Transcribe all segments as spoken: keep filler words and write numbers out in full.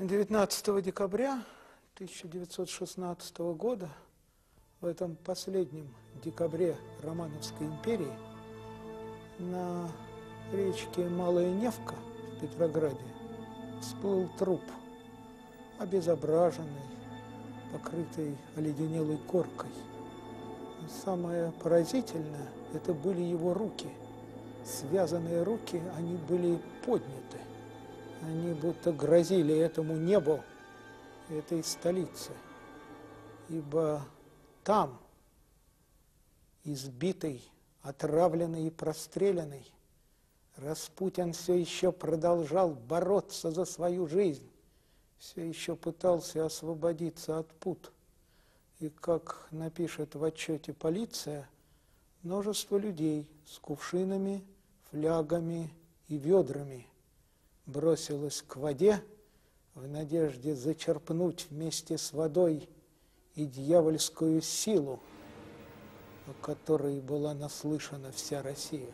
девятнадцатого декабря тысяча девятьсот шестнадцатого года, в этом последнем декабре Романовской империи, на речке Малая Невка в Петрограде всплыл труп, обезображенный, покрытый оледенелой коркой. Но самое поразительное – это были его руки. Связанные руки, они были подняты. Они будто грозили этому небу, этой столице. Ибо там, избитый, отравленный и простреленный, Распутин все еще продолжал бороться за свою жизнь, все еще пытался освободиться от пут. И, как напишет в отчете полиция, множество людей с кувшинами, флягами и ведрами бросилось к воде в надежде зачерпнуть вместе с водой и дьявольскую силу, о которой была наслышана вся Россия.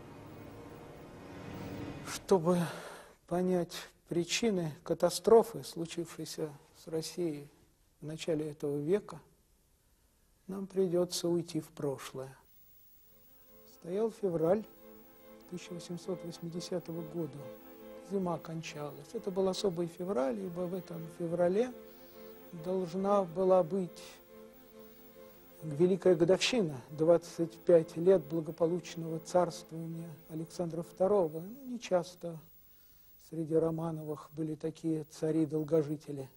Чтобы понять причины катастрофы, случившейся с Россией в начале этого века, нам придется уйти в прошлое. Стоял февраль тысяча восемьсот восьмидесятого года. Зима кончалась. Это был особый февраль, ибо в этом феврале должна была быть великая годовщина, двадцать пять лет благополучного царствования Александра второго. Ну, не часто среди Романовых были такие цари-долгожители.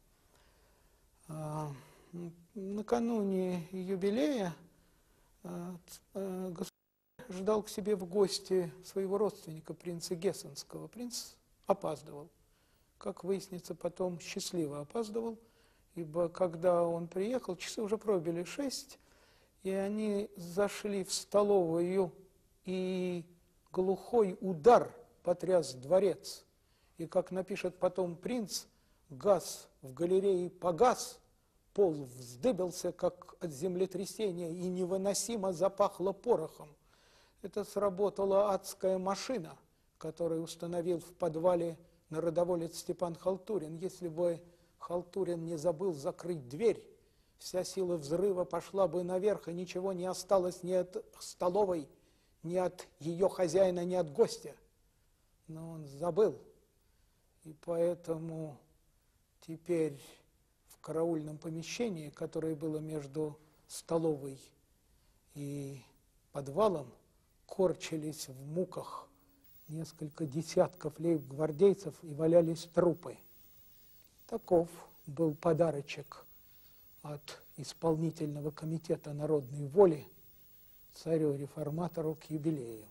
А, накануне юбилея а, а, государь ждал к себе в гости своего родственника, принца Гессенского. Принц опаздывал. Как выяснится, потом счастливо опаздывал, ибо когда он приехал, часы уже пробили шесть, и они зашли в столовую, и глухой удар потряс дворец. И, как напишет потом принц, газ в галерее погас, пол вздыбился, как от землетрясения, и невыносимо запахло порохом. Это сработала адская машина, которую установил в подвале народоволец Степан Халтурин. Если бы Халтурин не забыл закрыть дверь, вся сила взрыва пошла бы наверх, и ничего не осталось ни от столовой, ни от ее хозяина, ни от гостя. Но он забыл, и поэтому теперь в караульном помещении, которое было между столовой и подвалом, корчились в муках несколько десятков лейб-гвардейцев и валялись трупы. Таков был подарочек от исполнительного комитета народной воли царю-реформатору к юбилею.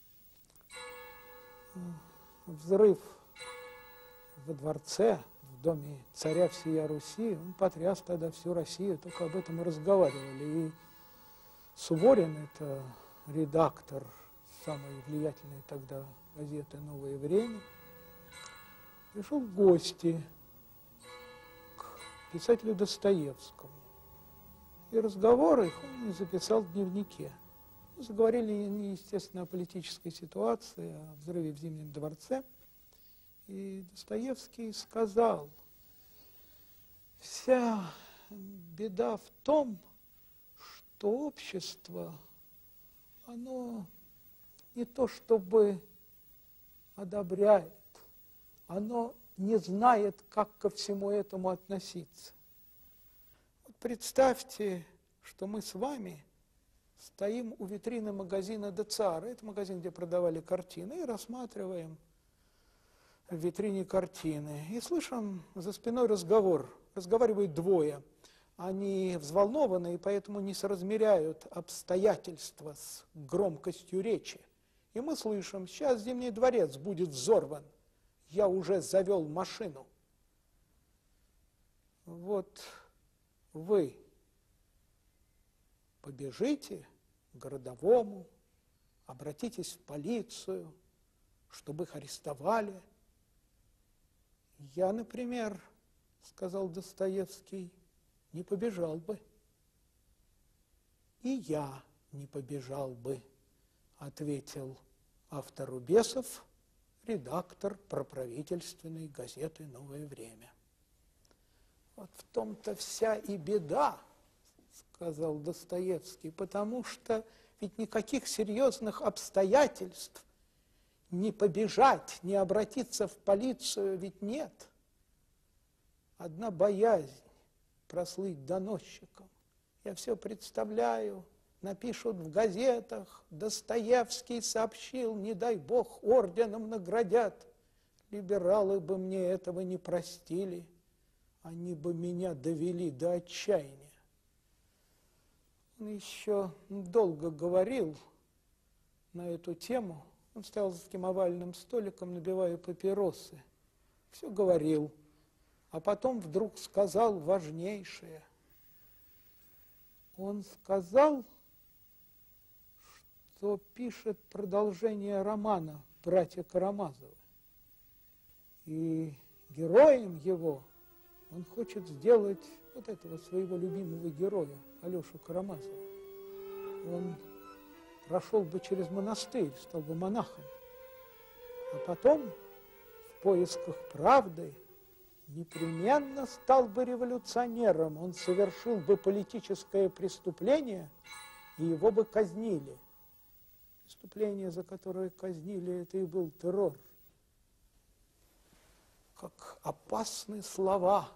Взрыв во дворце, в доме царя всея Руси, он потряс тогда всю Россию, только об этом и разговаривали. И Суворин, это редактор самой влиятельной тогда газеты «Новое время», пришел в гости к писателю Достоевскому. И разговор их он записал в дневнике. Заговорили они, естественно, о политической ситуации, о взрыве в Зимнем дворце. И Достоевский сказал: вся беда в том, что общество, оно не то чтобы одобряет, оно не знает, как ко всему этому относиться. Вот представьте, что мы с вами стоим у витрины магазина ДЦАР, это магазин, где продавали картины, и рассматриваем в витрине картины. И слышим за спиной разговор. Разговаривают двое. Они взволнованы, и поэтому не соразмеряют обстоятельства с громкостью речи. И мы слышим: сейчас Зимний дворец будет взорван. Я уже завел машину. Вот вы побежите к городовому, обратитесь в полицию, чтобы их арестовали. Я, например, сказал Достоевский, не побежал бы. И я не побежал бы, ответил автор «Бесов», редактор проправительственной газеты «Новое время». Вот в том-то вся и беда, сказал Достоевский, потому что ведь никаких серьезных обстоятельств не побежать, не обратиться в полицию ведь нет. Одна боязнь прослыть доносчиком. Я все представляю, напишут в газетах, Достоевский сообщил, не дай бог, орденом наградят. Либералы бы мне этого не простили, они бы меня довели до отчаяния. Он еще долго говорил на эту тему. Он стоял за таким овальным столиком, набивая папиросы. Все говорил, а потом вдруг сказал важнейшее. Он сказал, что пишет продолжение романа «Братья Карамазовы». И героем его он хочет сделать вот этого своего любимого героя, Алешу Карамазова. Он прошел бы через монастырь, стал бы монахом, а потом в поисках правды непременно стал бы революционером. Он совершил бы политическое преступление, и его бы казнили. Преступление, за которое казнили, это и был террор. Как опасны слова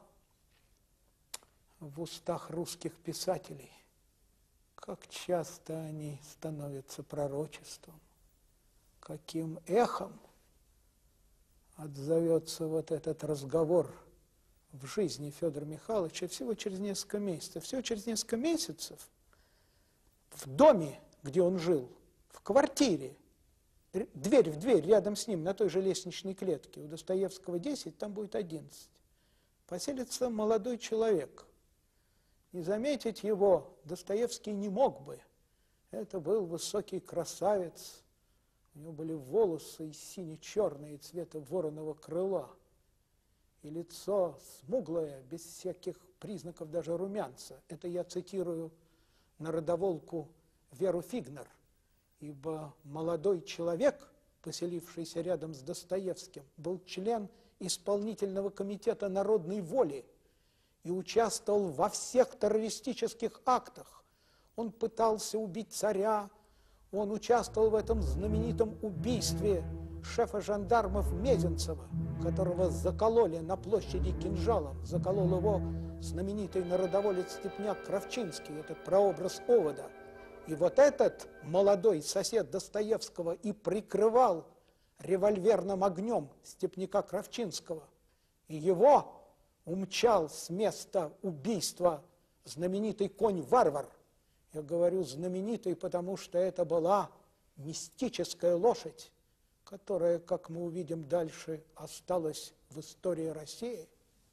в устах русских писателей. Как часто они становятся пророчеством. Каким эхом отзовется вот этот разговор в жизни Федора Михайловича всего через несколько месяцев. Всего через несколько месяцев в доме, где он жил, в квартире, дверь в дверь рядом с ним, на той же лестничной клетке, у Достоевского десять, там будет одиннадцать, поселится молодой человек. Не заметить его Достоевский не мог бы. Это был высокий красавец. У него были волосы сине-черные цвета вороного крыла. И лицо смуглое, без всяких признаков даже румянца. Это я цитирую народоволку Веру Фигнер. Ибо молодой человек, поселившийся рядом с Достоевским, был член исполнительного комитета народной воли и участвовал во всех террористических актах. Он пытался убить царя, он участвовал в этом знаменитом убийстве шефа жандармов Мезенцева, которого закололи на площади кинжалом. Заколол его знаменитый народоволец степняк Кравчинский, этот прообраз Овода. И вот этот молодой сосед Достоевского и прикрывал револьверным огнем степняка Кравчинского. И его умчал с места убийства знаменитый конь-варвар. Я говорю знаменитый, потому что это была мистическая лошадь, которая, как мы увидим дальше, осталась в истории России.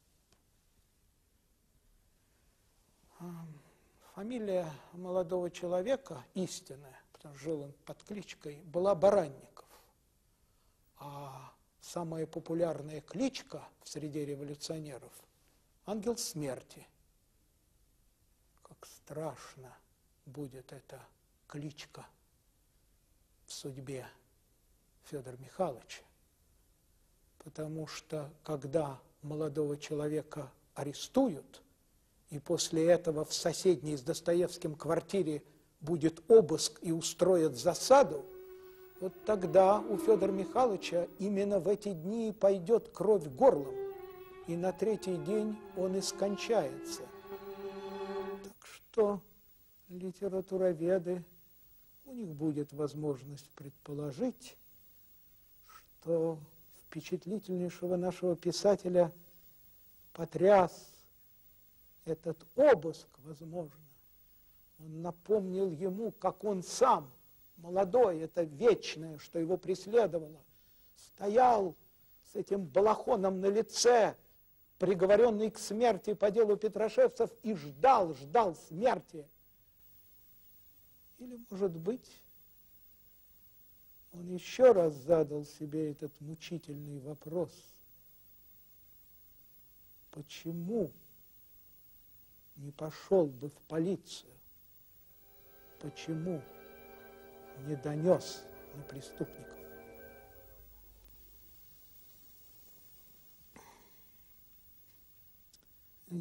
Фамилия молодого человека истинная, потому что жил он под кличкой, была Баранников. А самая популярная кличка в среде революционеров – Ангел Смерти. Как страшно будет эта кличка в судьбе Федора Михайловича. Потому что, когда молодого человека арестуют, и после этого в соседней с Достоевским квартире будет обыск и устроят засаду, вот тогда у Федора Михайловича именно в эти дни пойдет кровь горлом, и на третий день он и скончается. Так что литературоведы, у них будет возможность предположить, что впечатлительнейшего нашего писателя потряс этот обыск, возможно. Он напомнил ему, как он сам, молодой, это вечное, что его преследовало, стоял с этим балахоном на лице, приговоренный к смерти по делу Петрашевцев, и ждал, ждал смерти. Или, может быть, он еще раз задал себе этот мучительный вопрос. Почему не пошел бы в полицию? Почему не донес на преступников?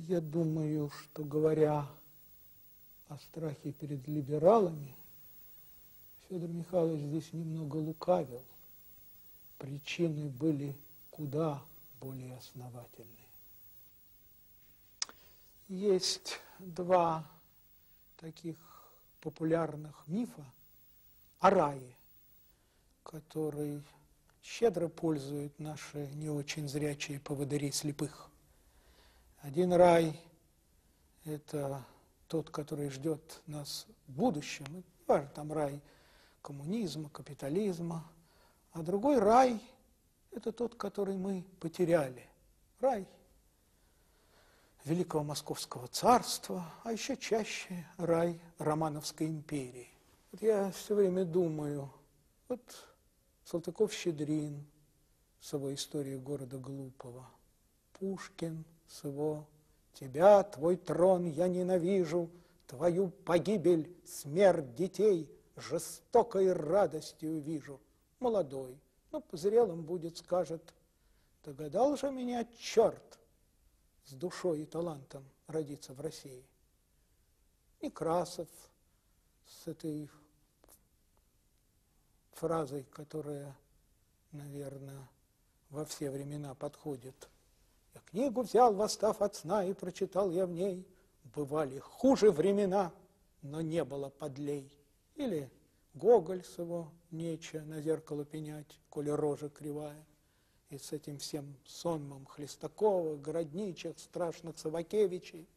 Я думаю, что, говоря о страхе перед либералами, Федор Михайлович здесь немного лукавил. Причины были куда более основательные. Есть два таких популярных мифа о рае, который щедро пользуют наши не очень зрячие поводыри слепых. Один рай – это тот, который ждет нас в будущем, и важно, там рай коммунизма, капитализма, а другой рай – это тот, который мы потеряли. Рай Великого Московского царства, а еще чаще рай Романовской империи. Вот я все время думаю, вот Салтыков-Щедрин с его историей города глупого, Пушкин с его «Тебя, твой трон я ненавижу, твою погибель, смерть детей жестокой радостью вижу». Молодой, но по зрелым будет, скажет: догадал же меня черт с душой и талантом родиться в России. Некрасов с этой фразой, которая, наверное, во все времена подходит. Я книгу взял, восстав от сна, и прочитал я в ней: бывали хуже времена, но не было подлей. Или Гоголь с его «Нече на зеркало пенять, коли рожа кривая». И с этим всем сонмом Хлестакова, Городничих, страшных Савакевичей.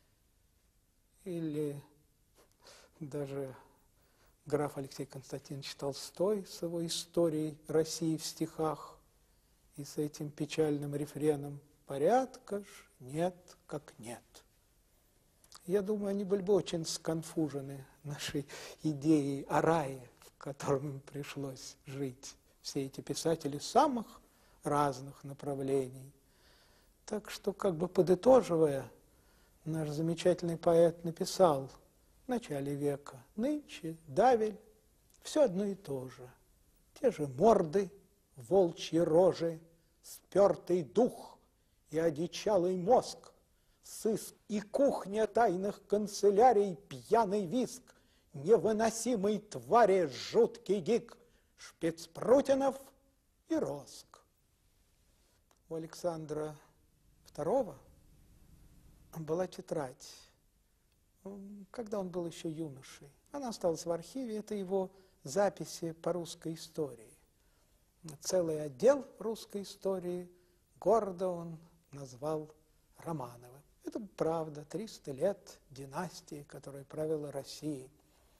Или даже граф Алексей Константинович Толстой с его историей России в стихах и с этим печальным рефреном «Порядка ж нет, как нет». Я думаю, они были бы очень сконфужены нашей идеей о рае, в котором им пришлось жить. Все эти писатели самых разных направлений. Так что, как бы подытоживая, наш замечательный поэт написал в начале века: нынче, давель, все одно и то же. Те же морды, волчьи рожи, спертый дух и одичалый мозг, сыск и кухня тайных канцелярий, пьяный виск, невыносимый твари жуткий гик, Шпицпрутинов и Роск. У Александра второго была тетрадь, когда он был еще юношей. Она осталась в архиве, это его записи по русской истории. Целый отдел русской истории гордо он назвал Романовым. Это правда, триста лет династии, которая правила Россией.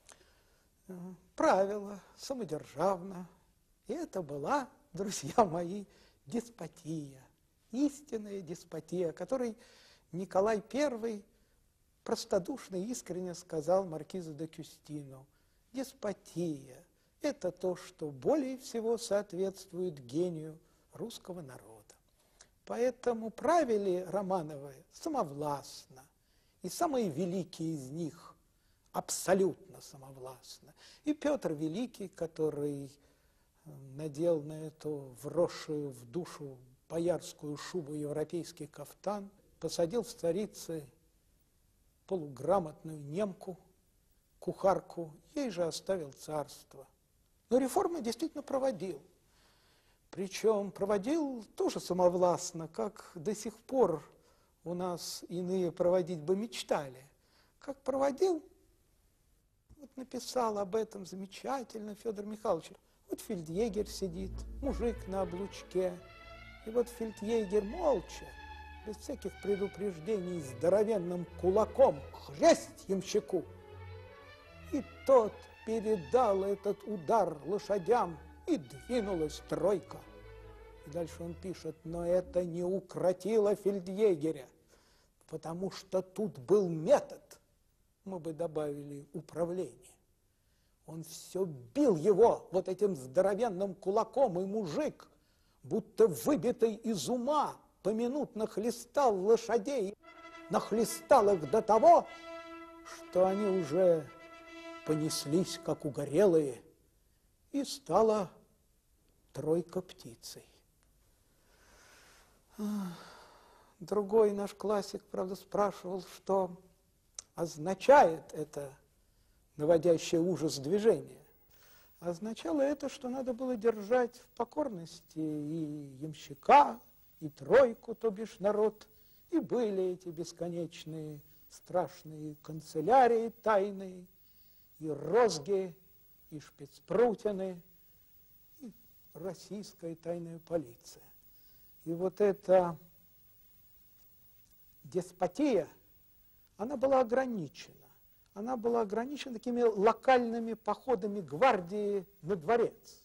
Правила самодержавно. И это была, друзья мои, деспотия, истинная деспотия, о которой Николай Первый простодушно и искренне сказал маркизу де Кюстину: деспотия – это то, что более всего соответствует гению русского народа. Поэтому правили Романовы самовластно, и самые великие из них абсолютно самовластно. И Петр Великий, который надел на эту вросшую в душу боярскую шубу европейский кафтан, посадил в столице полуграмотную немку, кухарку, ей же оставил царство. Но реформы действительно проводил. Причем проводил тоже самовластно, как до сих пор у нас иные проводить бы мечтали. Как проводил, вот написал об этом замечательно Федор Михайлович. Вот фельдъегерь сидит, мужик на облучке, и вот фельдъегерь молча, без всяких предупреждений, здоровенным кулаком хрясть ямщику. И тот передал этот удар лошадям, и двинулась тройка. И дальше он пишет: но это не укротило фельдъегеря, потому что тут был метод, мы бы добавили управление. Он все бил его вот этим здоровенным кулаком, и мужик, будто выбитый из ума, поминутно хлестал лошадей, нахлестал их до того, что они уже понеслись, как угорелые, и стала тройка птицей. другой наш классик, правда, спрашивал, что означает это наводящее ужас движение. Означало это, что надо было держать в покорности и ямщика, и тройку, то бишь народ, и были эти бесконечные страшные канцелярии тайные, и розги, и шпицпрутины, и российская тайная полиция. И вот эта деспотия, она была ограничена. Она была ограничена такими локальными походами гвардии на дворец.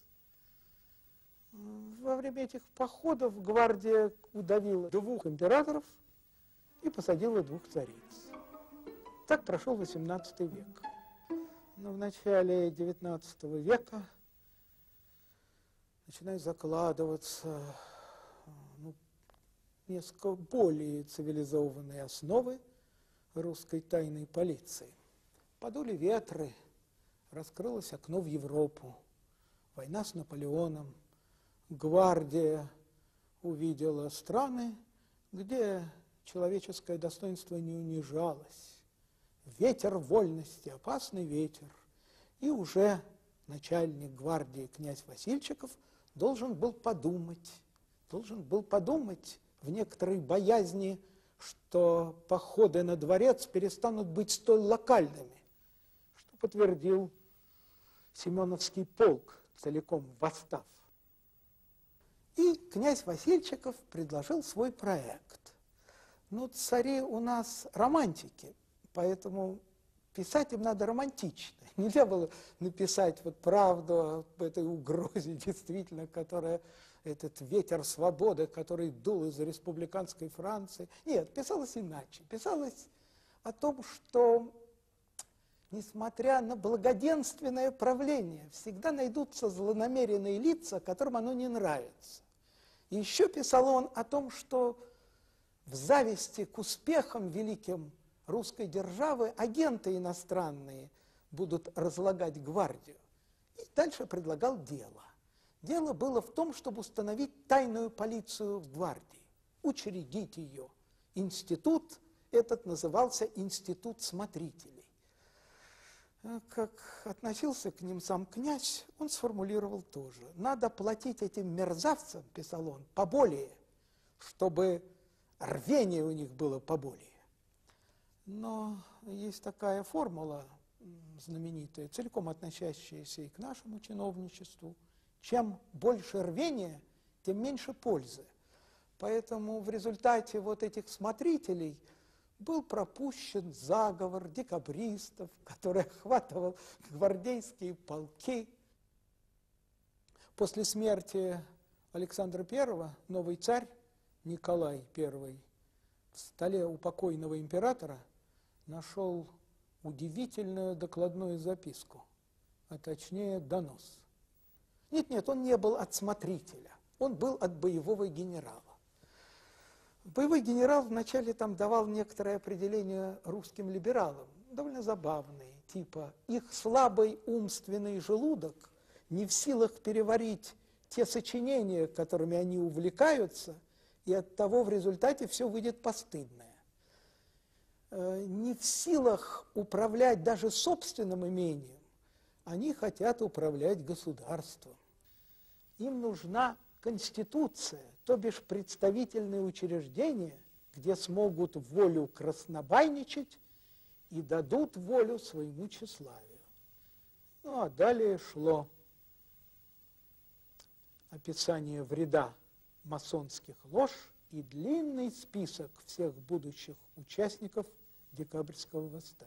Во время этих походов гвардия удавила двух императоров и посадила двух цариц. Так прошел восемнадцатый век. Но в начале девятнадцатого века начинают закладываться ну, несколько более цивилизованные основы русской тайной полиции. Подули ветры, раскрылось окно в Европу, война с Наполеоном, гвардия увидела страны, где человеческое достоинство не унижалось. Ветер вольности, опасный ветер. И уже начальник гвардии князь Васильчиков должен был подумать, должен был подумать в некоторой боязни, что походы на дворец перестанут быть столь локальными, что подтвердил Семеновский полк, целиком восстав. И князь Васильчиков предложил свой проект. Ну, цари у нас романтики, поэтому писать им надо романтично. Нельзя было написать вот правду об этой угрозе, действительно, которая, этот ветер свободы, который дул из республиканской Франции. Нет, писалось иначе. Писалось о том, что, несмотря на благоденственное правление, всегда найдутся злонамеренные лица, которым оно не нравится. И еще писал он о том, что в зависти к успехам великим русской державы агенты иностранные будут разлагать гвардию. И дальше предлагал дело. Дело было в том, чтобы установить тайную полицию в гвардии, учредить ее. Институт этот назывался Институт смотрителей. Как относился к ним сам князь, он сформулировал тоже. Надо платить этим мерзавцам, писал он, поболее, чтобы рвение у них было поболее. Но есть такая формула знаменитая, целиком относящаяся и к нашему чиновничеству. Чем больше рвения, тем меньше пользы. Поэтому в результате вот этих смотрителей был пропущен заговор декабристов, который охватывал гвардейские полки. После смерти Александра Первого новый царь Николай Первый в столе у покойного императора нашел удивительную докладную записку, а точнее донос. Нет-нет, он не был от смотрителя, он был от боевого генерала. Боевой генерал вначале там давал некоторое определение русским либералам, довольно забавные, типа их слабый умственный желудок не в силах переварить те сочинения, которыми они увлекаются, и оттого в результате все выйдет постыдное. Не в силах управлять даже собственным имением, они хотят управлять государством. Им нужна конституция, то бишь представительные учреждения, где смогут волю краснобайничать и дадут волю своему тщеславию. Ну, а далее шло описание вреда масонских лож и длинный список всех будущих участников декабрьского восстания.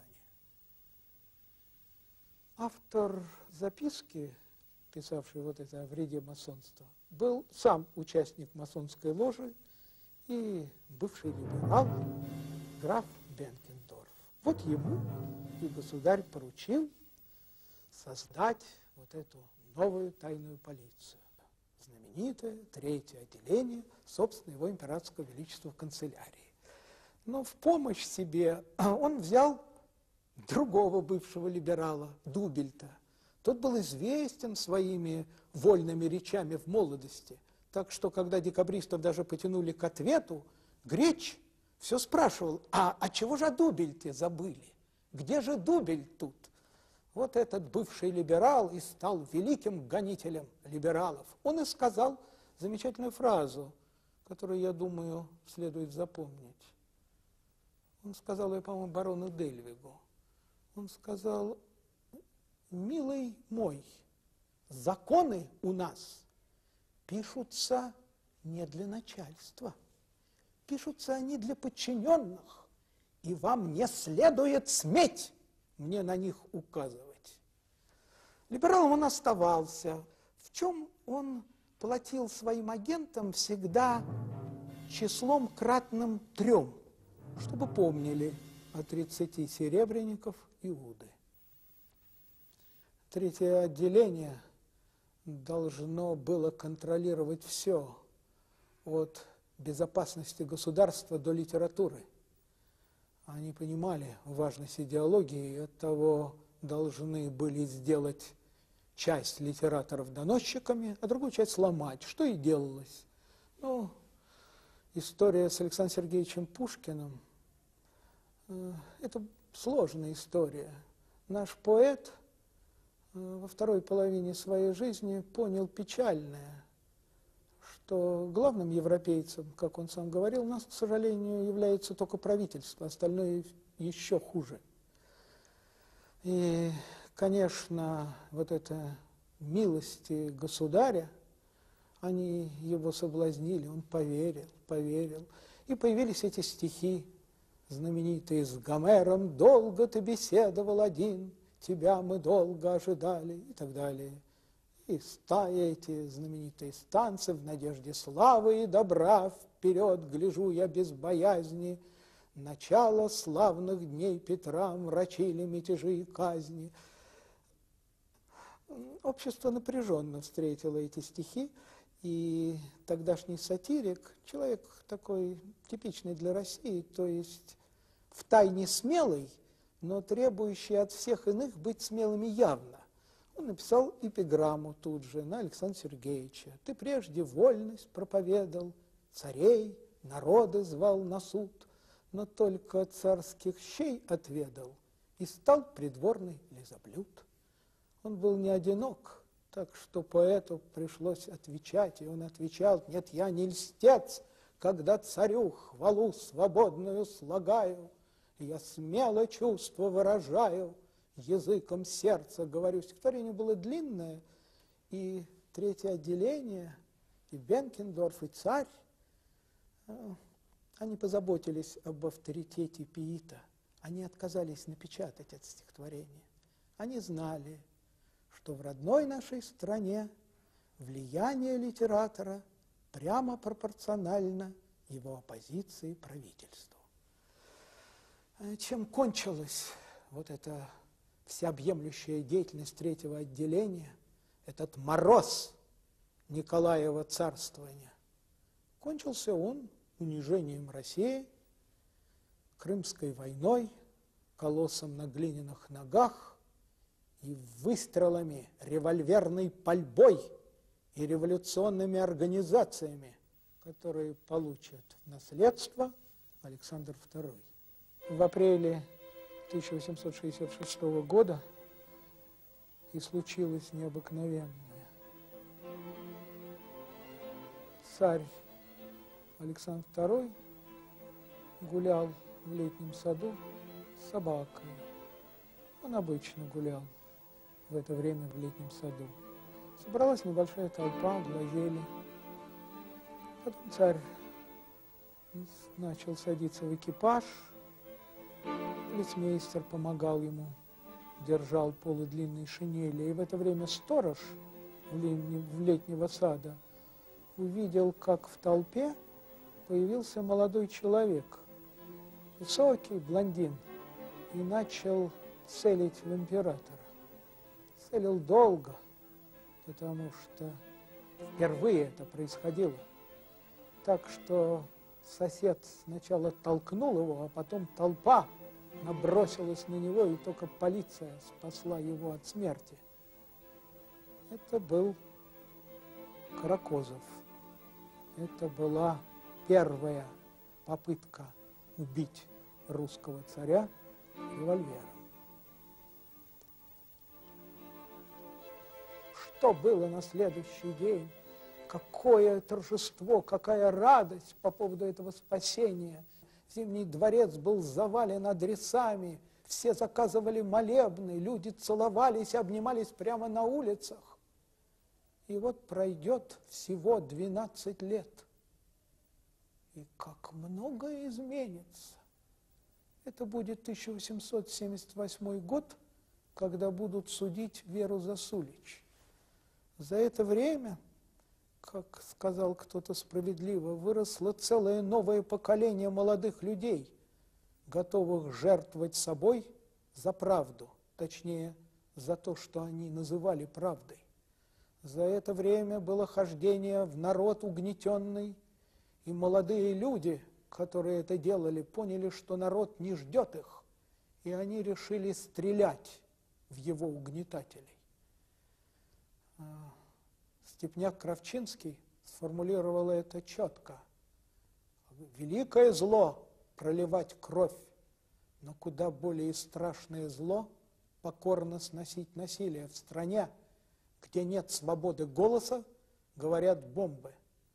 Автор записки, писавший вот это о вреде масонства, был сам участник масонской ложи и бывший либерал граф Бенкендорф. Вот ему и государь поручил создать вот эту новую тайную полицию. Знаменитое третье отделение, собственно, его императорского величества канцелярии. Но в помощь себе он взял другого бывшего либерала, Дубельта. Тот был известен своими вольными речами в молодости, так что, когда декабристов даже потянули к ответу, Греч все спрашивал, а, а чего же Дубель-те забыли? Где же Дубель тут? Вот этот бывший либерал и стал великим гонителем либералов. Он и сказал замечательную фразу, которую, я думаю, следует запомнить. Он сказал ее, по-моему, барону Дельвигу. Он сказал: милый мой, законы у нас пишутся не для начальства, пишутся они для подчиненных, и вам не следует сметь мне на них указывать. Либералом он оставался, в чем он платил своим агентам всегда числом кратным трем, чтобы помнили о тридцати серебряников Иуды. Третье отделение должно было контролировать все, от безопасности государства до литературы. Они понимали важность идеологии, и оттого должны были сделать часть литераторов доносчиками, а другую часть сломать, что и делалось. Ну, история с Александром Сергеевичем Пушкиным э, – это сложная история. Наш поэт э, во второй половине своей жизни понял печальное, что главным европейцем, как он сам говорил, у нас, к сожалению, является только правительство, остальное еще хуже. И, конечно, вот это милости государя, они его соблазнили, он поверил, поверил. И появились эти стихи, знаменитые с Гомером: «Долго ты беседовал один, тебя мы долго ожидали», и так далее. И стаи эти знаменитые станцы в надежде славы и добра, вперед гляжу я без боязни, начало славных дней Петра мрачили мятежи и казни. Общество напряженно встретило эти стихи, и тогдашний сатирик, человек такой типичный для России, то есть втайне смелый, но требующий от всех иных быть смелыми явно. Он написал эпиграмму тут же на Александра Сергеевича. «Ты прежде вольность проповедал, царей, народы звал на суд, но только царских щей отведал и стал придворный лизоблюд». Он был не одинок, так что поэту пришлось отвечать, и он отвечал: «Нет, я не льстец, когда царю хвалу свободную слагаю, я смело чувство выражаю, языком сердца говорю». Стихотворение было длинное, и третье отделение, и Бенкендорф, и царь, они позаботились об авторитете Пиита. Они отказались напечатать это стихотворение. Они знали, что в родной нашей стране влияние литератора прямо пропорционально его оппозиции правительству. Чем кончилась вот эта всеобъемлющая деятельность третьего отделения, этот мороз Николаева царствования? Кончился он унижением России, Крымской войной, колоссом на глиняных ногах и выстрелами, револьверной пальбой и революционными организациями, которые получат в наследство Александр второй. В апреле тысяча восемьсот шестьдесят шестого года и случилось необыкновенное. Царь Александр второй гулял в летнем саду с собакой. Он обычно гулял в это время в летнем саду. Собралась небольшая толпа, глазели. Потом царь начал садиться в экипаж. Полицмейстер помогал ему, держал полы длинной шинели. И в это время сторож в летнего сада увидел, как в толпе появился молодой человек, высокий блондин, и начал целить в императора. Целил долго, потому что впервые это происходило. Так что сосед сначала толкнул его, а потом толпа набросилась на него, и только полиция спасла его от смерти. Это был Каракозов. Это была первая попытка убить русского царя револьвером. Что было на следующий день? Какое торжество, какая радость по поводу этого спасения. Зимний дворец был завален адресами, все заказывали молебны, люди целовались, обнимались прямо на улицах. И вот пройдет всего двенадцать лет. И как многое изменится. Это будет тысяча восемьсот семьдесят восьмой год, когда будут судить Веру Засулич. За это время, как сказал кто-то справедливо, выросло целое новое поколение молодых людей, готовых жертвовать собой за правду, точнее, за то, что они называли правдой. За это время было хождение в народ угнетенный, и молодые люди, которые это делали, поняли, что народ не ждет их, и они решили стрелять в его угнетателей. Степняк-Кравчинский сформулировал это четко. Великое зло – проливать кровь, но куда более страшное зло – покорно сносить насилие. В стране, где нет свободы голоса, говорят бомбы.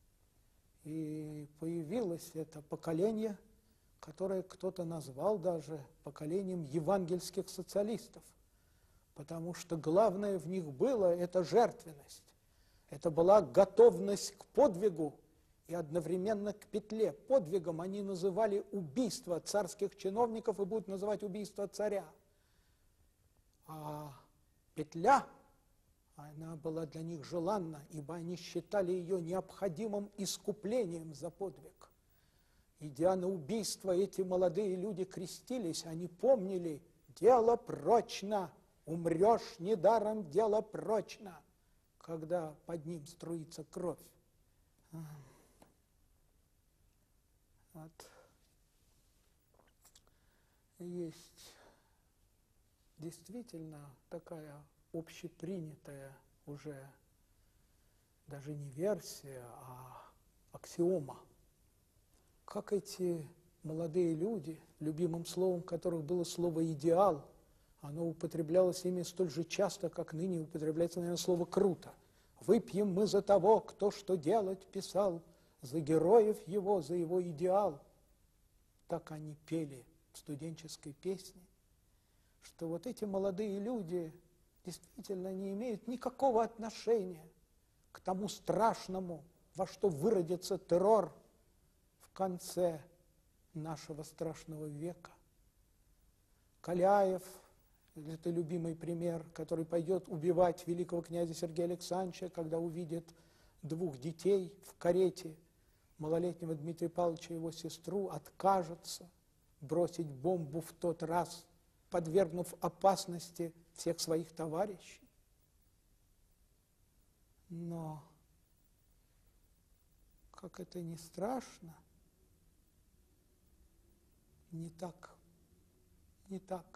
И появилось это поколение, которое кто-то назвал даже поколением евангельских социалистов, потому что главное в них было – это жертвенность. Это была готовность к подвигу и одновременно к петле. Подвигом они называли убийство царских чиновников и будут называть убийство царя. А петля, она была для них желанна, ибо они считали ее необходимым искуплением за подвиг. Идя на убийство, эти молодые люди крестились, они помнили: дело прочно, умрешь недаром, дело прочно, когда под ним струится кровь. Вот. Есть действительно такая общепринятая уже даже не версия, а аксиома. Как эти молодые люди, любимым словом которых было слово «идеал», оно употреблялось ими столь же часто, как ныне употребляется, наверное, слово «круто». «Выпьем мы за того, кто что делать писал, за героев его, за его идеал». Так они пели в студенческой песне, что вот эти молодые люди действительно не имеют никакого отношения к тому страшному, во что выродится террор в конце нашего страшного века. Каляев, это любимый пример, который пойдет убивать великого князя Сергея Александровича, когда увидит двух детей в карете, малолетнего Дмитрия Павловича и его сестру, откажется бросить бомбу в тот раз, подвергнув опасности всех своих товарищей. Но, как это ни страшно, не так, не так.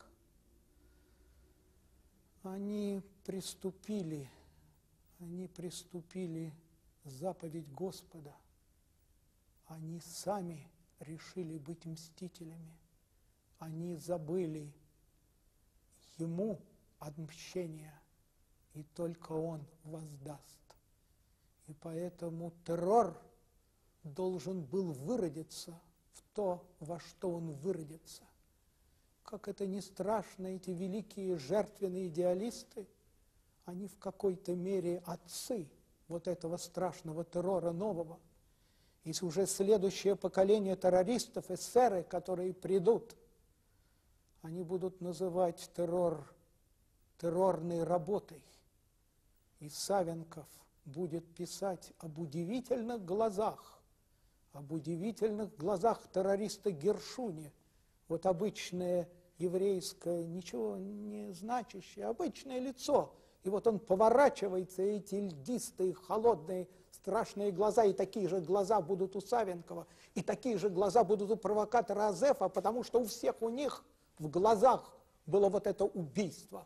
Они приступили, они приступили заповедь Господа. Они сами решили быть мстителями. Они забыли Ему отмщение, и только Он воздаст. И поэтому террор должен был выродиться в то, во что он выродится. Как это ни страшно, эти великие жертвенные идеалисты, они в какой-то мере отцы вот этого страшного террора нового. И уже следующее поколение террористов, эсеры, которые придут, они будут называть террор террорной работой. И Савенков будет писать об удивительных глазах, об удивительных глазах террориста Гершуни. Вот обычное еврейское, ничего не значащее, обычное лицо. И вот он поворачивается, и эти льдистые, холодные, страшные глаза, и такие же глаза будут у Савенкова, и такие же глаза будут у провокатора Азефа, потому что у всех у них в глазах было вот это убийство.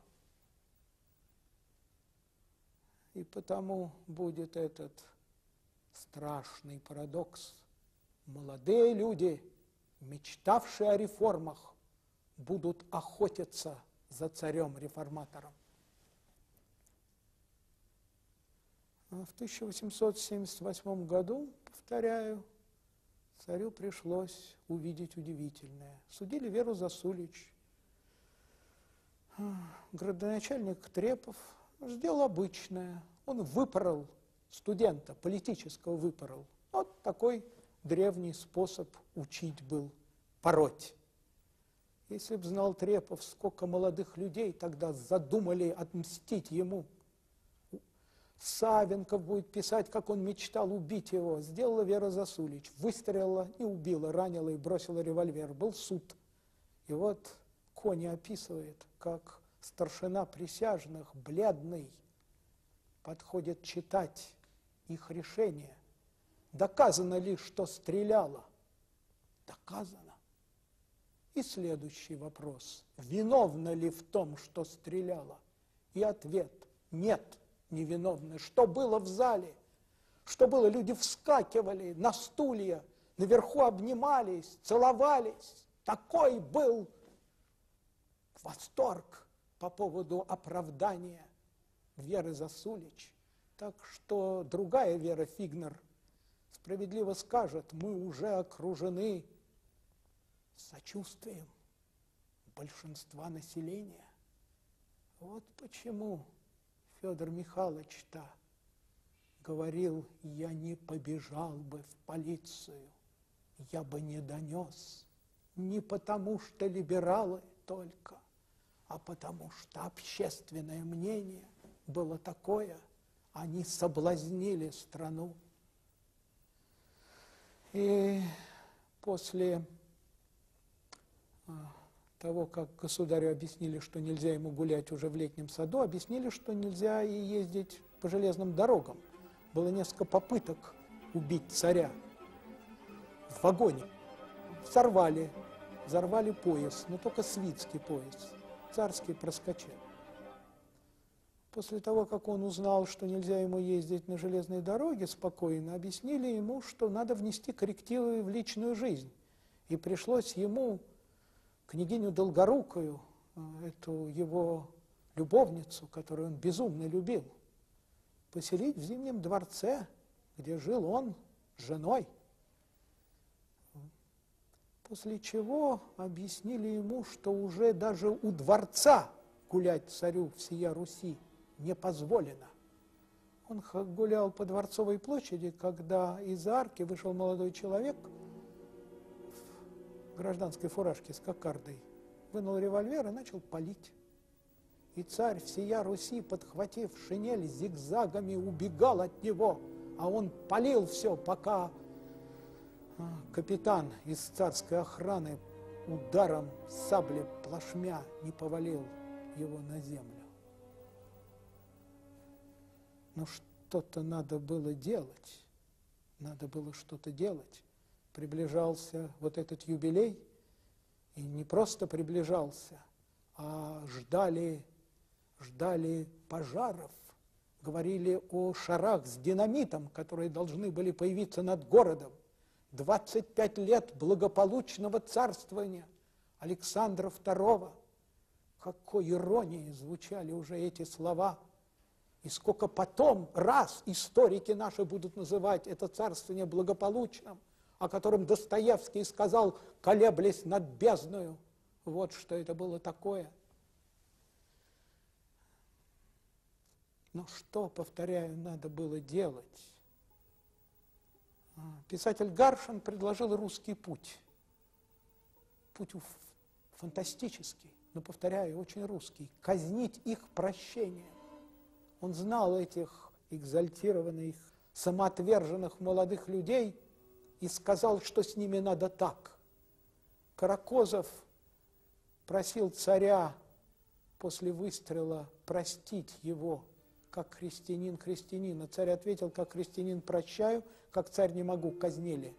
И потому будет этот страшный парадокс. Молодые люди мечтавшие о реформах, будут охотиться за царем-реформатором. В тысяча восемьсот семьдесят восьмом году, повторяю, царю пришлось увидеть удивительное. Судили Веру Засулич. Градоначальник Трепов сделал обычное. Он выпорол студента, политического выпорол. Вот такой древний способ учить был пороть. Если б знал Трепов, сколько молодых людей тогда задумали отмстить ему. Савенков будет писать, как он мечтал убить его. Сделала Вера Засулич. Выстрелила и убила, ранила и бросила револьвер. Был суд. И вот Кони описывает, как старшина присяжных, бледный, подходит читать их решение. Доказано ли, что стреляла? Доказано. И следующий вопрос. Виновна ли в том, что стреляла? И ответ. Нет, невиновна. Что было в зале? Что было? Люди вскакивали на стулья, наверху обнимались, целовались. Такой был восторг по поводу оправдания Веры Засулич. Так что другая Вера Фигнер справедливо скажет, мы уже окружены сочувствием большинства населения. Вот почему Федор Михайлович-то говорил, я не побежал бы в полицию, я бы не донес. Не потому что либералы только, а потому что общественное мнение было такое, они соблазнили страну. И после того, как государю объяснили, что нельзя ему гулять уже в летнем саду, объяснили, что нельзя и ездить по железным дорогам. Было несколько попыток убить царя в вагоне. Сорвали, взорвали поезд, но только свитский поезд, царский проскочил. После того, как он узнал, что нельзя ему ездить на железной дороге спокойно, объяснили ему, что надо внести коррективы в личную жизнь. И пришлось ему княгиню Долгорукую, эту его любовницу, которую он безумно любил, поселить в Зимнем дворце, где жил он с женой. После чего объяснили ему, что уже даже у дворца гулять царю всея Руси не позволено. Он гулял по Дворцовой площади, когда из арки вышел молодой человек в гражданской фуражке с кокардой, вынул револьвер и начал палить. И царь всея Руси, подхватив шинель, зигзагами убегал от него, а он палил все, пока капитан из царской охраны ударом сабли плашмя не повалил его на землю. Но что-то надо было делать, надо было что-то делать. Приближался вот этот юбилей, и не просто приближался, а ждали, ждали пожаров, говорили о шарах с динамитом, которые должны были появиться над городом. двадцать пять лет благополучного царствования Александра второго. Какой иронией звучали уже эти слова. И сколько потом раз историки наши будут называть это царствование благополучным, о котором Достоевский сказал, колеблясь над бездною. Вот что это было такое. Но что, повторяю, надо было делать? Писатель Гаршин предложил русский путь. Путь фантастический, но, повторяю, очень русский. Казнить их прощением. Он знал этих экзальтированных, самоотверженных молодых людей и сказал, что с ними надо так. Каракозов просил царя после выстрела простить его, как христианин христианина. Царь ответил, как христианин прощаю, как царь не могу, казнили.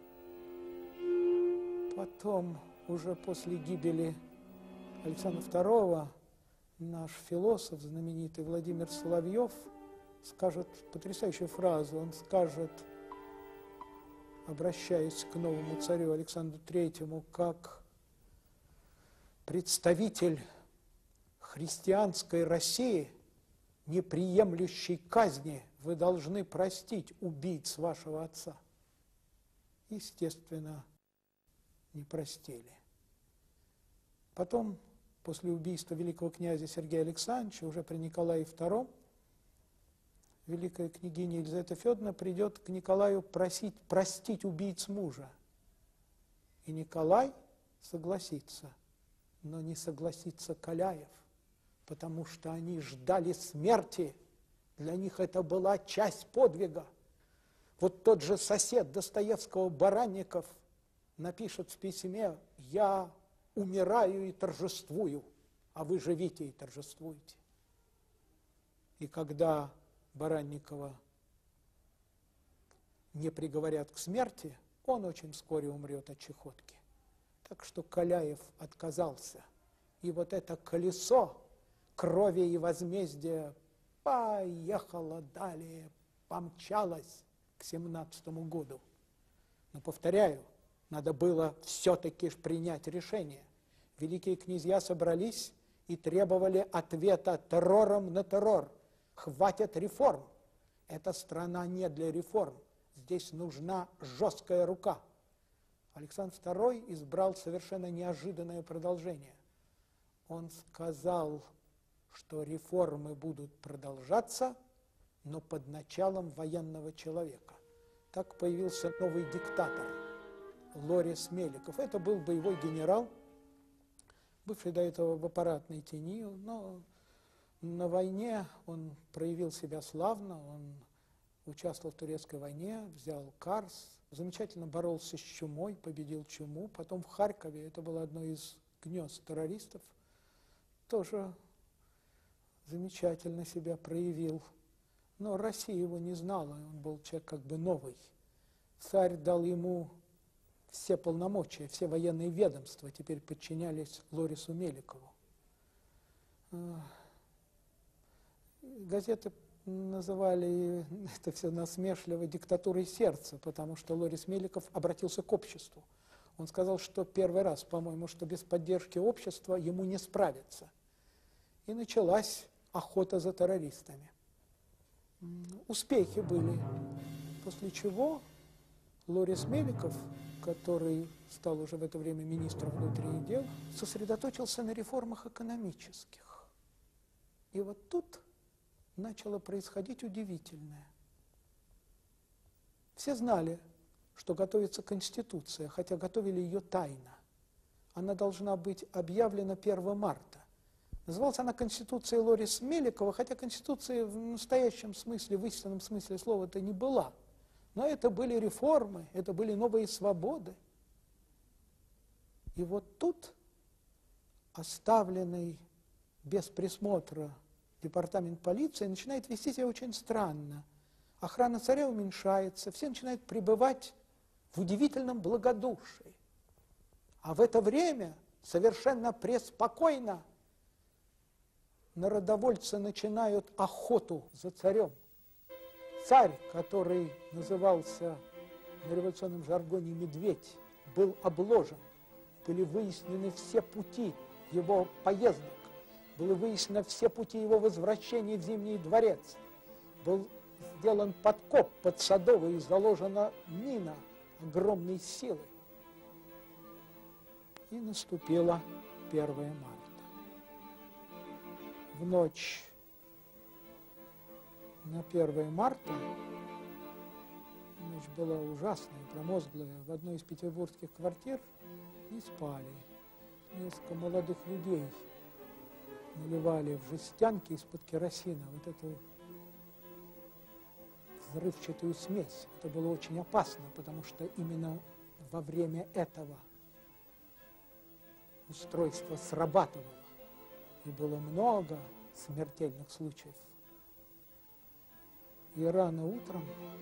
Потом, уже после гибели Александра второго, наш философ знаменитый Владимир Соловьев скажет потрясающую фразу. Он скажет, обращаясь к новому царю Александру Третьему, как представитель христианской России, не приемлющей казни, вы должны простить убийц вашего отца. Естественно, не простили. Потом, после убийства великого князя Сергея Александровича, уже при Николае Втором, великая княгиня Елизавета Федоровна придет к Николаю просить простить убийц мужа. И Николай согласится, но не согласится Каляев, потому что они ждали смерти, для них это была часть подвига. Вот тот же сосед Достоевского Баранников напишет в письме: «Я умираю и торжествую, а вы живите и торжествуете». И когда Баранникова не приговорят к смерти, он очень вскоре умрет от чехотки. Так что Каляев отказался. И вот это колесо крови и возмездия поехало далее, помчалось к семнадцатому году. Но, повторяю, надо было все-таки принять решение. Великие князья собрались и требовали ответа террором на террор. Хватит реформ. Эта страна не для реформ. Здесь нужна жесткая рука. Александр Второй избрал совершенно неожиданное продолжение. Он сказал, что реформы будут продолжаться, но под началом военного человека. Так появился новый диктатор Лорис Меликов. Это был боевой генерал, бывший до этого в аппаратной тени, но на войне он проявил себя славно, он участвовал в турецкой войне, взял Карс, замечательно боролся с чумой, победил чуму. Потом в Харькове, это было одно из гнезд террористов, тоже замечательно себя проявил. Но Россия его не знала, он был человек как бы новый. Царь дал ему все полномочия, все военные ведомства теперь подчинялись Лорису Меликову. Газеты называли это все насмешливо диктатурой сердца, потому что Лорис Меликов обратился к обществу. Он сказал, что первый раз, по-моему, что без поддержки общества ему не справиться. И началась охота за террористами. Успехи были, после чего Лорис Меликов, который стал уже в это время министром внутренних дел, сосредоточился на реформах экономических. И вот тут начало происходить удивительное. Все знали, что готовится Конституция, хотя готовили ее тайно. Она должна быть объявлена первого марта. Называлась она Конституцией Лориса Меликова, хотя Конституция в настоящем смысле, в истинном смысле слова это не была. Но это были реформы, это были новые свободы. И вот тут, оставленный без присмотра департамент полиции, начинает вести себя очень странно. Охрана царя уменьшается, все начинают пребывать в удивительном благодушии. А в это время совершенно преспокойно народовольцы начинают охоту за царем. Царь, который назывался на революционном жаргоне «Медведь», был обложен, были выяснены все пути его поездок, были выяснены все пути его возвращения в Зимний дворец, был сделан подкоп под Садовой и заложена мина огромной силы. И наступило первое марта. В ночь на первое марта, ночь была ужасная, промозглая, в одной из петербургских квартир не спали. Несколько молодых людей наливали в жестянки из-под керосина вот эту взрывчатую смесь. Это было очень опасно, потому что именно во время этого устройство срабатывало. И было много смертельных случаев. И рано утром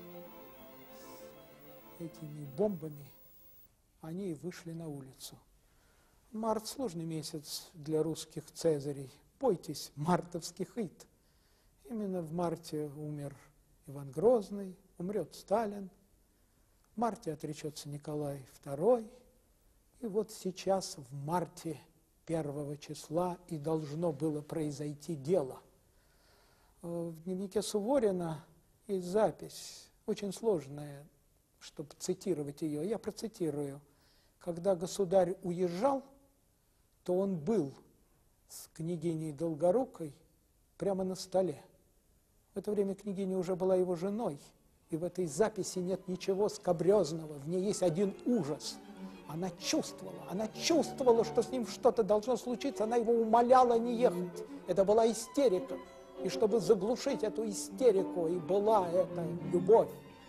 с этими бомбами они вышли на улицу. Март – сложный месяц для русских цезарей. Бойтесь мартовских ид. Именно в марте умер Иван Грозный, умрет Сталин. В марте отречется Николай второй, и вот сейчас в марте первого числа и должно было произойти дело. В дневнике Суворина есть запись, очень сложная, чтобы цитировать ее. Я процитирую. Когда государь уезжал, то он был с княгиней Долгорукой прямо на столе. В это время княгиня уже была его женой, и в этой записи нет ничего скабрезного, в ней есть один ужас. Она чувствовала, она чувствовала, что с ним что-то должно случиться, она его умоляла не ехать. Это была истерика. И чтобы заглушить эту истерику, и была эта любовь.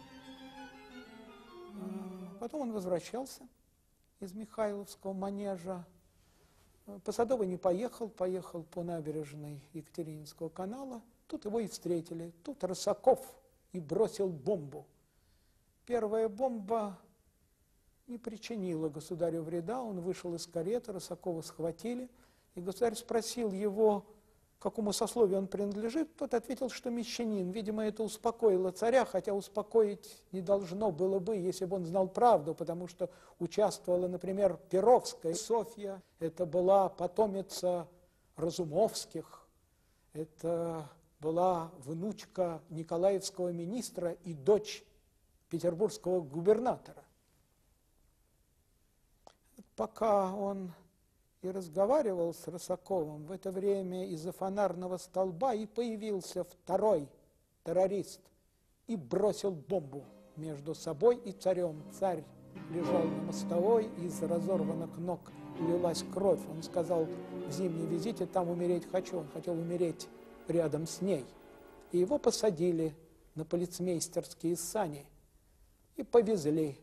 Потом он возвращался из Михайловского манежа. По Садовой не поехал, поехал по набережной Екатерининского канала. Тут его и встретили. Тут Рысаков и бросил бомбу. Первая бомба не причинила государю вреда. Он вышел из кареты, Рысакова схватили. И государь спросил его, какому сословию он принадлежит. Тот ответил, что мещанин. Видимо, это успокоило царя, хотя успокоить не должно было бы, если бы он знал правду, потому что участвовала, например, Перовская Софья. Это была потомица Разумовских. Это была внучка николаевского министра и дочь петербургского губернатора. Пока он и разговаривал с Рысаковым, в это время из-за фонарного столба и появился второй террорист и бросил бомбу между собой и царем. Царь лежал на мостовой, из разорванных ног лилась кровь. Он сказал в зимней визите: там умереть хочу. Он хотел умереть рядом с ней. И его посадили на полицмейстерские сани и повезли.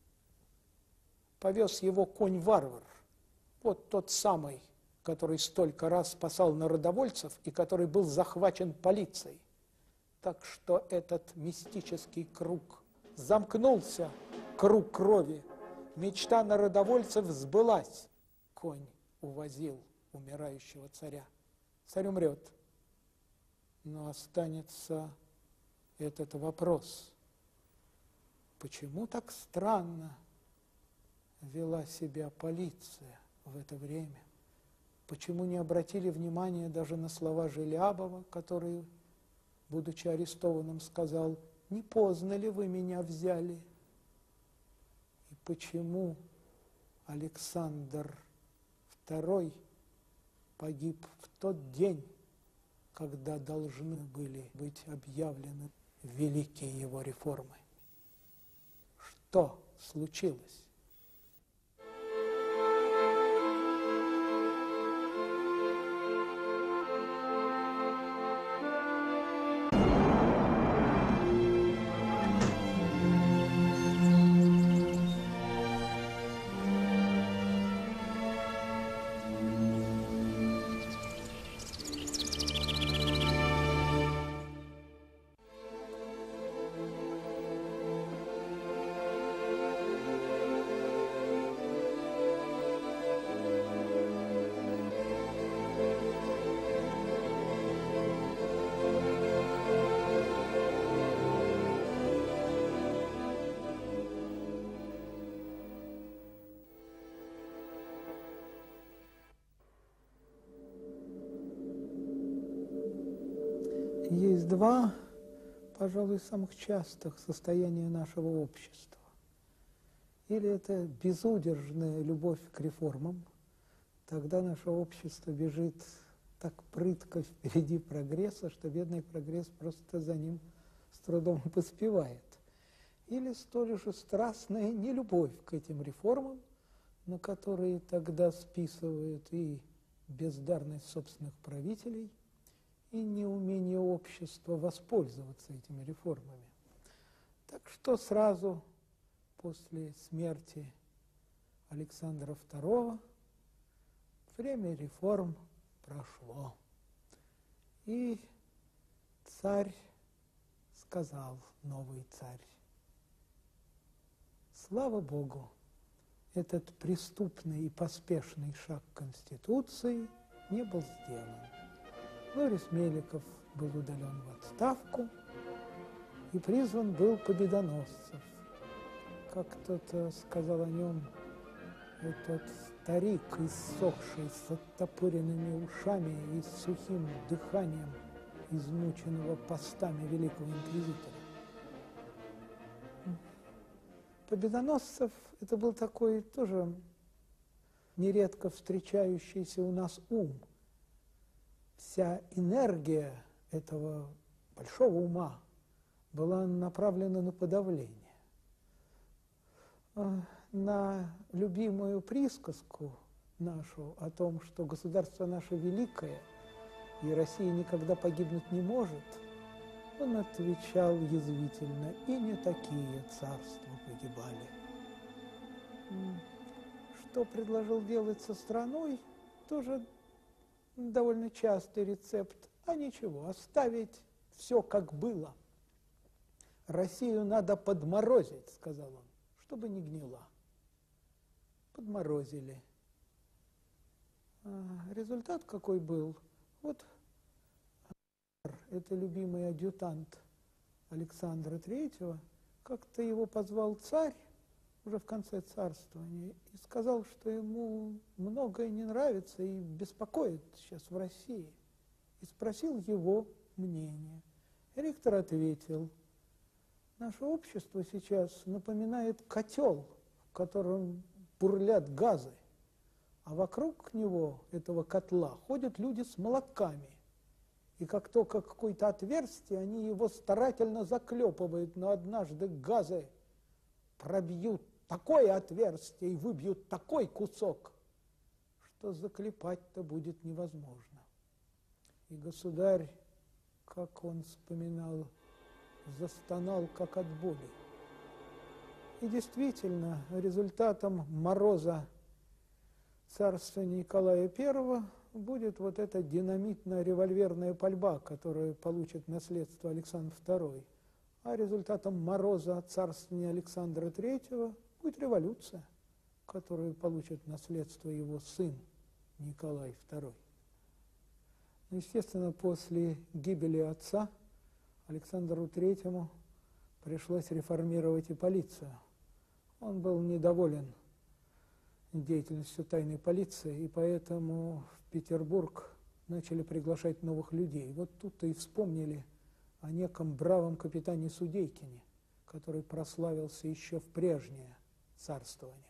Повез его конь-варвар. Вот тот самый, который столько раз спасал народовольцев и который был захвачен полицией. Так что этот мистический круг замкнулся, круг крови. Мечта народовольцев сбылась. Конь увозил умирающего царя. Царь умрет. Но останется этот вопрос. Почему так странно вела себя полиция в это время? Почему не обратили внимания даже на слова Желябова, который, будучи арестованным, сказал: «Не поздно ли вы меня взяли?» И почему Александр второй погиб в тот день, когда должны были быть объявлены великие его реформы? Что случилось? Есть два, пожалуй, самых частых состояния нашего общества. Или это безудержная любовь к реформам, тогда наше общество бежит так прытко впереди прогресса, что бедный прогресс просто за ним с трудом поспевает. Или столь же страстная нелюбовь к этим реформам, на которые тогда списывают и бездарность собственных правителей, и неумение общества воспользоваться этими реформами. Так что сразу после смерти Александра второго время реформ прошло. И царь сказал, новый царь: слава Богу, этот преступный и поспешный шаг Конституции не был сделан. Лорис Меликов был удален в отставку и призван был Победоносцев, как кто-то сказал о нем, этот старик, иссохший, с оттопыренными ушами и с сухим дыханием, измученного постами великого инквизитора. Победоносцев – это был такой тоже нередко встречающийся у нас ум. Вся энергия этого большого ума была направлена на подавление. На любимую присказку нашу о том, что государство наше великое, и Россия никогда погибнуть не может, он отвечал язвительно: и не такие царства погибали. Что предложил делать со страной, тоже довольно частый рецепт. А ничего, оставить все как было. Россию надо подморозить, сказал он, чтобы не гнила. Подморозили. А результат какой был? Вот это любимый адъютант Александра Третьего, как-то его позвал царь уже в конце царствования и сказал, что ему многое не нравится и беспокоит сейчас в России. И спросил его мнение. Ректор ответил: наше общество сейчас напоминает котел, в котором бурлят газы, а вокруг него, этого котла, ходят люди с молотками. И как только какое-то отверстие, они его старательно заклепывают, но однажды газы пробьют такое отверстие и выбьют такой кусок, что заклепать-то будет невозможно. И государь, как он вспоминал, застонал, как от боли. И действительно, результатом мороза царствования Николая Первого будет вот эта динамитная револьверная пальба, которую получит наследство Александр Второй. А результатом мороза царствования Александра Третьего будет революция, которую получит наследство его сын Николай Второй. Естественно, после гибели отца Александру Третьему пришлось реформировать и полицию. Он был недоволен деятельностью тайной полиции, и поэтому в Петербург начали приглашать новых людей. Вот тут-то и вспомнили о неком бравом капитане Судейкине, который прославился еще в прежнее царствование.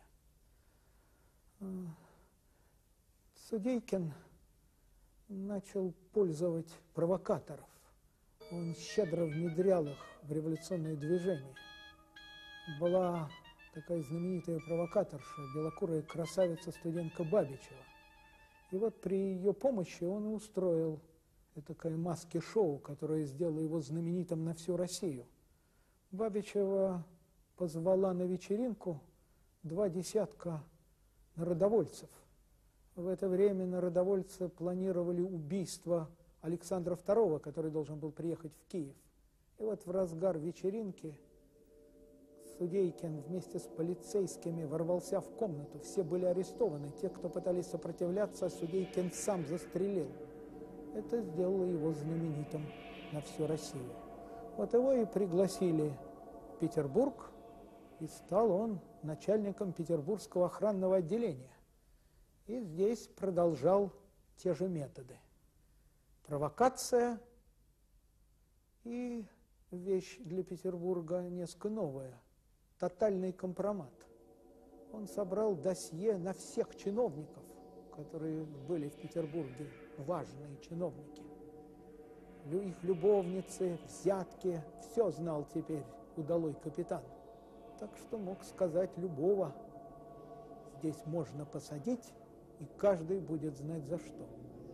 Судейкин начал пользовать провокаторов. Он щедро внедрял их в революционное движение. Была такая знаменитая провокаторша, белокурая красавица-студентка Бабичева. И вот при ее помощи он и устроил такое маски-шоу, которое сделало его знаменитым на всю Россию. Бабичева позвала на вечеринку два десятка народовольцев. В это время народовольцы планировали убийство Александра Второго, который должен был приехать в Киев. И вот в разгар вечеринки Судейкин вместе с полицейскими ворвался в комнату. Все были арестованы. Те, кто пытались сопротивляться, Судейкин сам застрелил. Это сделало его знаменитым на всю Россию. Вот его и пригласили в Петербург, и стал он начальником Петербургского охранного отделения. И здесь продолжал те же методы. Провокация и вещь для Петербурга несколько новая. Тотальный компромат. Он собрал досье на всех чиновников, которые были в Петербурге, важные чиновники. Их любовницы, взятки, все знал теперь удалой капитан. Так что мог сказать любого: здесь можно посадить, и каждый будет знать за что.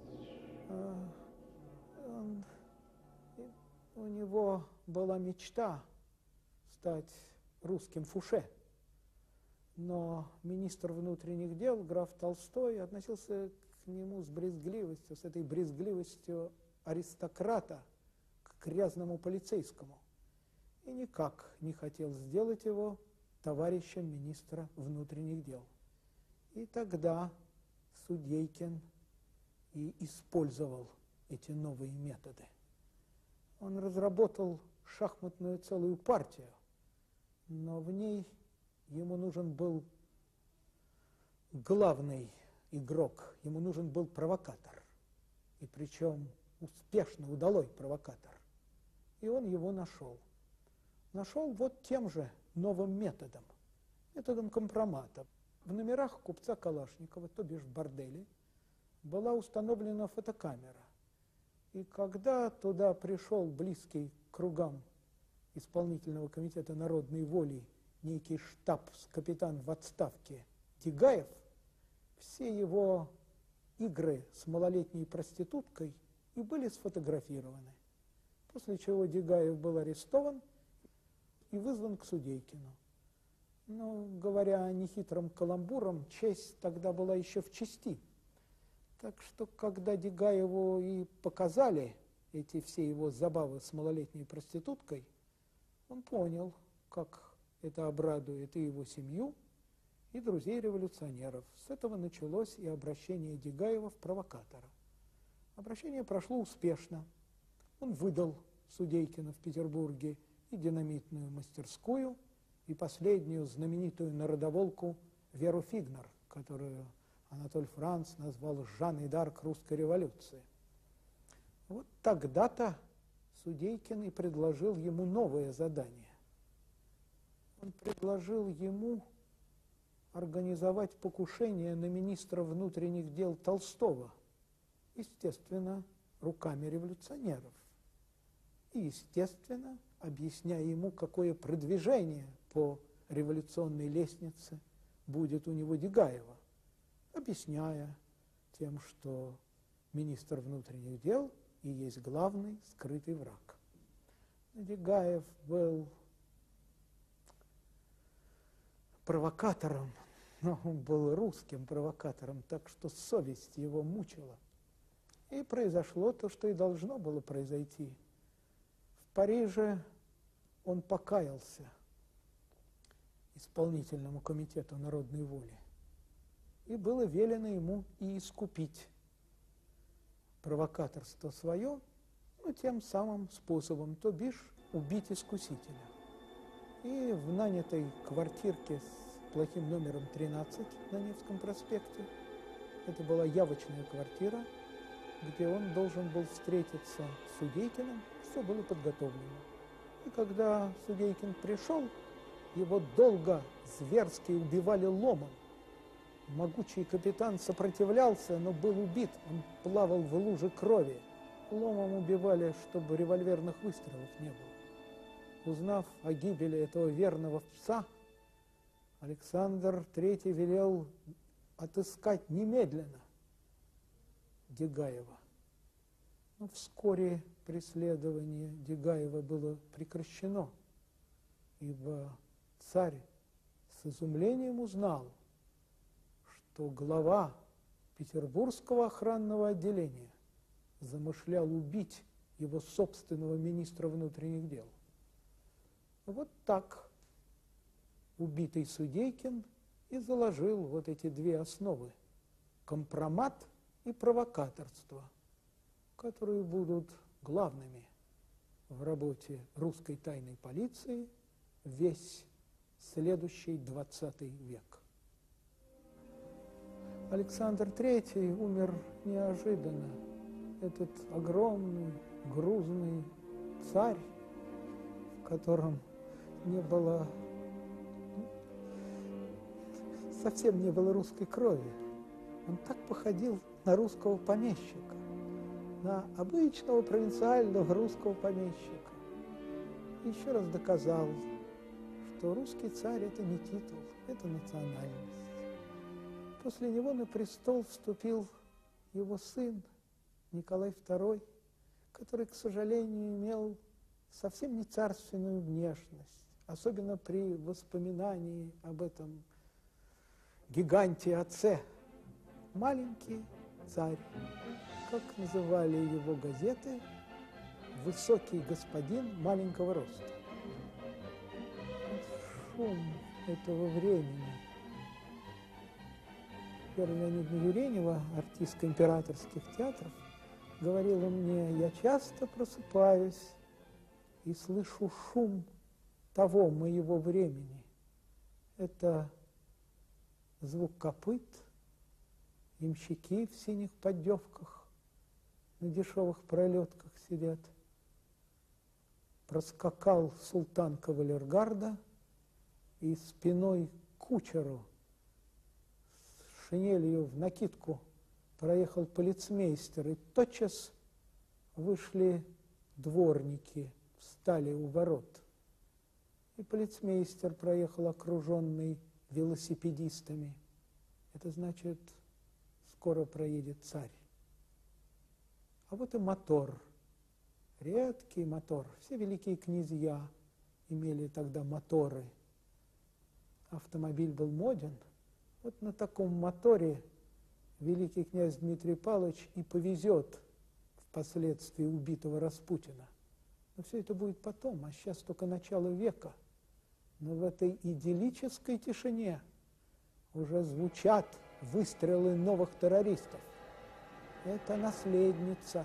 Он, у него была мечта стать русским Фуше, но министр внутренних дел, граф Толстой, относился к нему с брезгливостью, с этой брезгливостью аристократа к грязному полицейскому, и никак не хотел сделать его товарищем министра внутренних дел. И тогда Судейкин и использовал эти новые методы. Он разработал шахматную целую партию, но в ней ему нужен был главный игрок, ему нужен был провокатор. И причем успешно, удалой провокатор. И он его нашел. Нашел вот тем же новым методом, методом компромата. В номерах купца Калашникова, то бишь в борделе, была установлена фотокамера. И когда туда пришел близкий к кругам исполнительного комитета народной воли некий штабс-капитан в отставке Дегаев, все его игры с малолетней проституткой и были сфотографированы. После чего Дегаев был арестован и вызван к Судейкину. Но, говоря нехитрым каламбуром, честь тогда была еще в чести. Так что, когда Дегаеву и показали эти все его забавы с малолетней проституткой, он понял, как это обрадует и его семью, и друзей революционеров. С этого началось и обращение Дегаева в провокатора. Обращение прошло успешно. Он выдал Судейкина в Петербурге и динамитную мастерскую, и последнюю знаменитую народоволку Веру Фигнер, которую Анатоль Франц назвал Жанной д'Арк русской революции. Вот тогда-то Судейкин и предложил ему новое задание. Он предложил ему организовать покушение на министра внутренних дел Толстого, естественно, руками революционеров. И, естественно, объясняя ему, какое продвижение по революционной лестнице будет у него Дегаева, объясняя тем, что министр внутренних дел и есть главный скрытый враг. Дегаев был провокатором, но он был русским провокатором, так что совесть его мучила. И произошло то, что и должно было произойти. В Париже он покаялся исполнительному комитету народной воли, и было велено ему и искупить провокаторство свое, ну, тем самым способом, то бишь убить искусителя. И в нанятой квартирке с плохим номером тринадцать на Невском проспекте, это была явочная квартира, где он должен был встретиться с Судейкиным, все было подготовлено. И когда Судейкин пришел, его долго зверски убивали ломом. Могучий капитан сопротивлялся, но был убит, он плавал в луже крови. Ломом убивали, чтобы револьверных выстрелов не было. Узнав о гибели этого верного пса, Александр Третий велел отыскать немедленно Дегаева. Но вскоре преследование Дегаева было прекращено, ибо царь с изумлением узнал, что глава Петербургского охранного отделения замышлял убить его собственного министра внутренних дел. Вот так убитый Судейкин и заложил вот эти две основы – компромат и провокаторство, которые будут главными в работе русской тайной полиции весь следующий двадцатый век. Александр Третий умер неожиданно. Этот огромный, грузный царь, в котором не было, совсем не было русской крови. Он так походил на русского помещика, на обычного провинциального русского помещика. И еще раз доказал, что русский царь – это не титул, это национальность. После него на престол вступил его сын Николай Второй, который, к сожалению, имел совсем не царственную внешность, особенно при воспоминании об этом гиганте-отце. Маленький царь, как называли его газеты, высокий господин маленького роста. Шум этого времени. Вера Леонидовна Юренева, артистка императорских театров, говорила мне: я часто просыпаюсь и слышу шум того моего времени. это звук копыт, ямщики в синих поддевках на дешевых пролетках сидят. Проскакал султан кавалергарда, и спиной к кучеру с шинелью в накидку проехал полицмейстер, и тотчас вышли дворники, встали у ворот. И полицмейстер проехал, окруженный велосипедистами. Это значит, скоро проедет царь. А вот и мотор, редкий мотор. Все великие князья имели тогда моторы. Автомобиль был моден. Вот на таком моторе великий князь Дмитрий Павлович и повезет впоследствии убитого Распутина. Но все это будет потом, а сейчас только начало века. Но в этой идиллической тишине уже звучат выстрелы новых террористов. Это наследница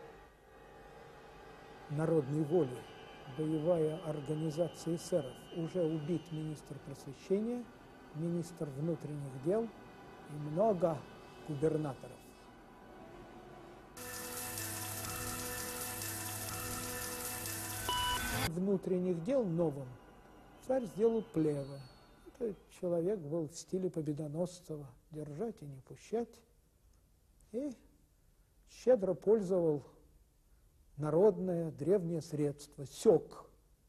народной воли, боевая организация эсеров. Уже убит министр просвещения, министр внутренних дел и много губернаторов. Внутренних дел новым царь сделал Плева. Этот человек был в стиле Победоносцева: держать и не пущать. И щедро пользовал народное древнее средство – сёк.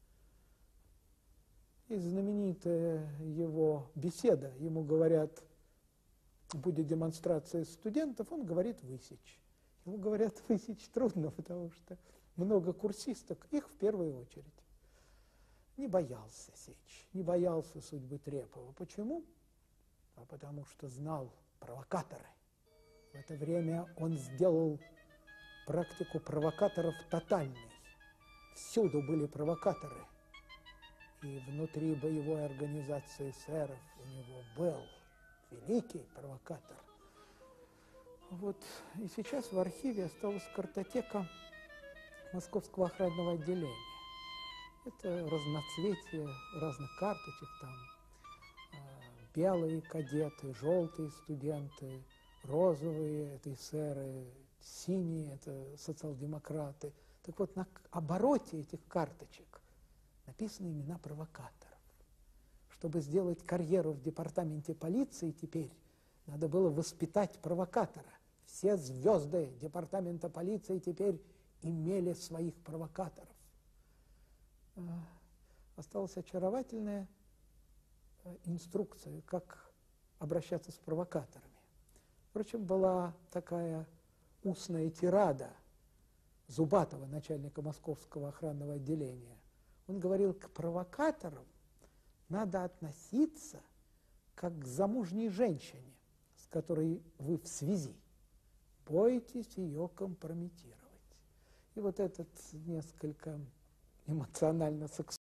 И знаменитая его беседа, ему говорят, будет демонстрация студентов, он говорит высечь. Ему говорят, высечь трудно, потому что много курсисток, их в первую очередь. Не боялся сечь, не боялся судьбы Трепова. Почему? А потому что знал провокаторы. В это время он сделал практику провокаторов тотальной. Всюду были провокаторы. И внутри боевой организации эсеров у него был великий провокатор. Вот и сейчас в архиве осталась картотека Московского охранного отделения. Это разноцветие разных карточек, там э, белые кадеты, желтые студенты, розовые – это эсеры, синие – это социал-демократы. Так вот, на обороте этих карточек написаны имена провокаторов. Чтобы сделать карьеру в департаменте полиции теперь, надо было воспитать провокатора. Все звезды департамента полиции теперь имели своих провокаторов. Осталась очаровательная инструкция, как обращаться с провокаторами. Впрочем, была такая устная тирада Зубатова, начальника Московского охранного отделения. Он говорил, к провокаторам надо относиться как к замужней женщине, с которой вы в связи. Бойтесь ее компрометировать. И вот этот несколько эмоционально-сексуальный